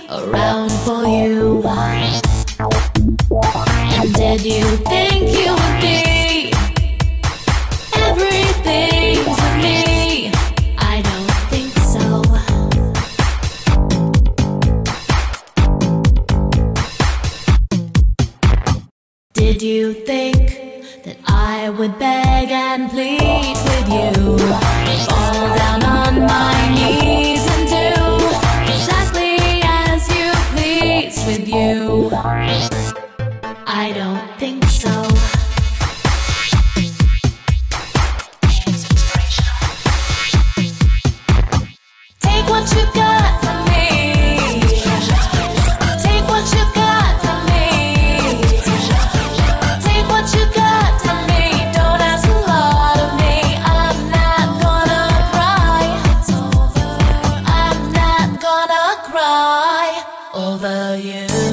around for you. And did you think you would be everything to me? I don't think so. Did you think that I would beg and plead with you, fall down on my knees and do exactly as you please with you? I don't think so. Take what you got from me. Take what you got from me. Take what you got from me. Don't ask a lot of me. I'm not gonna cry. I'm not gonna cry over you.